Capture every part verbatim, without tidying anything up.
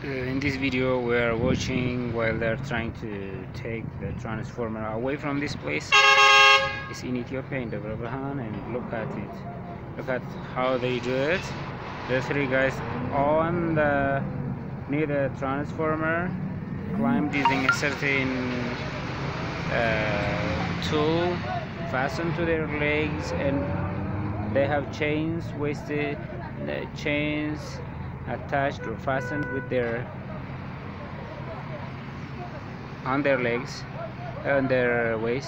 Uh, in this video we are watching while they're trying to take the transformer away from this place. It's in Ethiopia, in Debre Birhan, and look at it. Look at how they do it. The three guys on the near the transformer climbed using a certain uh, tool fastened to their legs, and they have chains, wasted uh, chains attached or fastened with their on their legs, on their waist.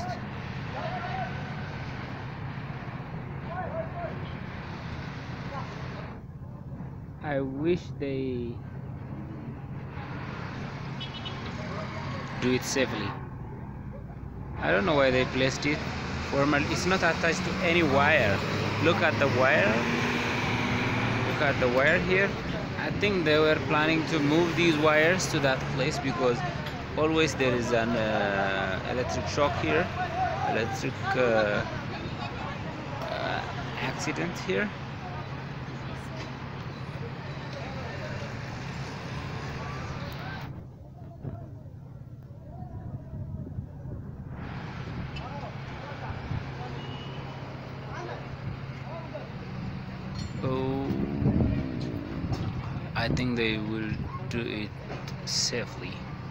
I wish they do it safely. I don't know why they placed it formal. It's not attached to any wire. Look at the wire. Look at the wire here. I think they were planning to move these wires to that place because always there is an uh, electric shock here, electric uh, uh, accident here. Oh, I think they will do it safely.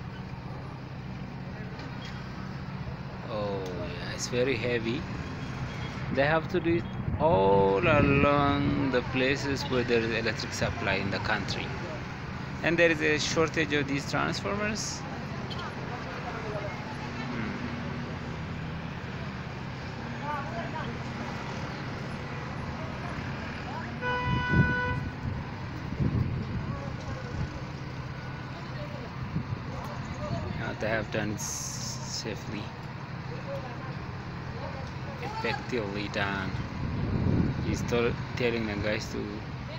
Oh yeah, it's very heavy. They have to do it all along the places where there is electric supply in the country, and there is a shortage of these transformers. They have done it safely, effectively done. He's telling the guys to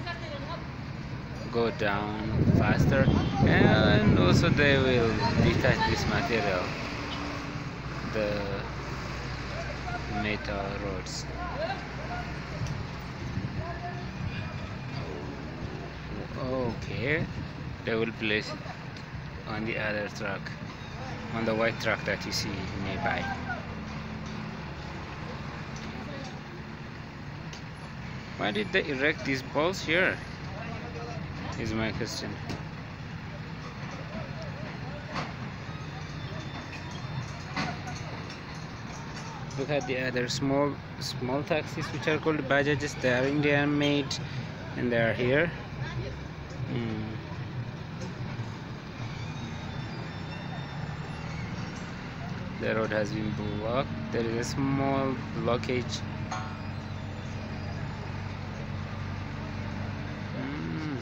go down faster, and also they will detach this material, the metal rods. Okay, they will place it on the other truck, on the white truck that you see nearby. Why did they erect these poles here? Is my question. Look at the other small small taxis which are called bajajas. They are Indian made and they are here. Hmm. The road has been blocked. There is a small blockage. Mm.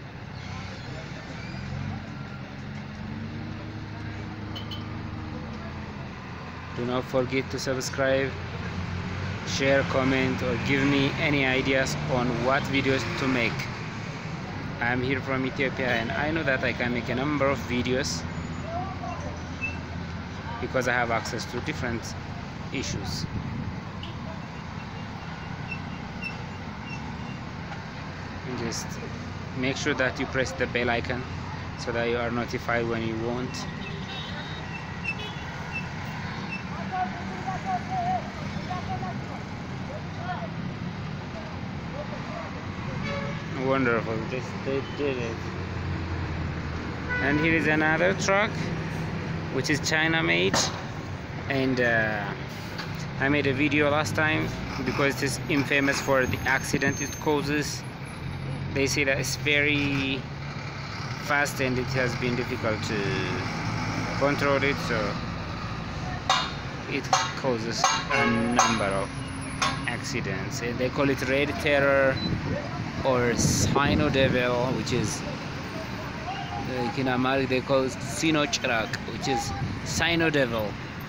Do not forget to subscribe, share, comment, or give me any ideas on what videos to make. I am here from Ethiopia, and I know that I can make a number of videos because I have access to different issues. And just make sure that you press the bell icon so that you are notified when you want. Wonderful, this, they did it. And here is another truck which is China made, and uh, I made a video last time because it is infamous for the accident it causes. They say that it's very fast and it has been difficult to control it, so it causes a number of accidents. And they call it Red Terror or Sino Devil, which is like in Amharic they call it Sino Chrak, which is Sino Devil.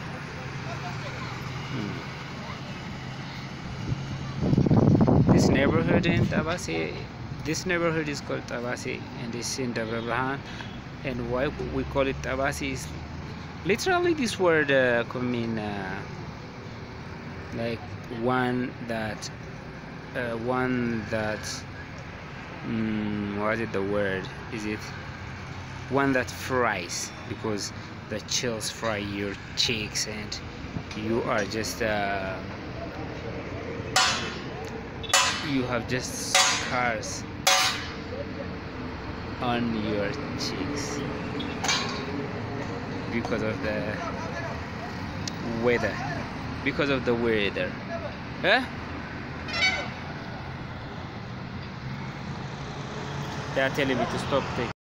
Hmm. This neighborhood in Tabasi, this neighborhood is called Tabasi, and it's in Debre Birhan. And why we call it Tabasi is literally this word uh, could mean uh, like one that uh, one that mm, what is the word? Is it one that fries, because the chills fry your cheeks and you are just uh, you have just scars on your cheeks because of the weather because of the weather huh? They are telling me to stop taking